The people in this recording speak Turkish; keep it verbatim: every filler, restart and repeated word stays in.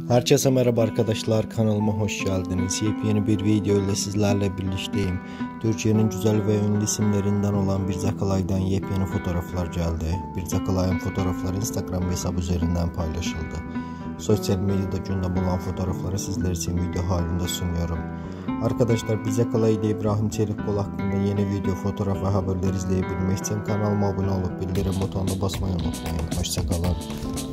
Herkese merhaba arkadaşlar, kanalıma hoş geldiniz. Yepyeni bir video ile sizlerle birlikteyim. Türkiye'nin güzel ve ünlü isimlerinden olan Birce Akalay'dan yepyeni fotoğraflar geldi. Birce Akalay'ın fotoğrafları Instagram hesabı üzerinden paylaşıldı. Sosyal medyada gündem olan fotoğrafları sizler için video halinde sunuyorum. Arkadaşlar, Birce Akalay ile İbrahim Çelikkol hakkında yeni video, fotoğraf ve haberler izleyebilmek için kanalıma abone olup bildirim butonuna basmayı unutmayın. Hoşça kalın.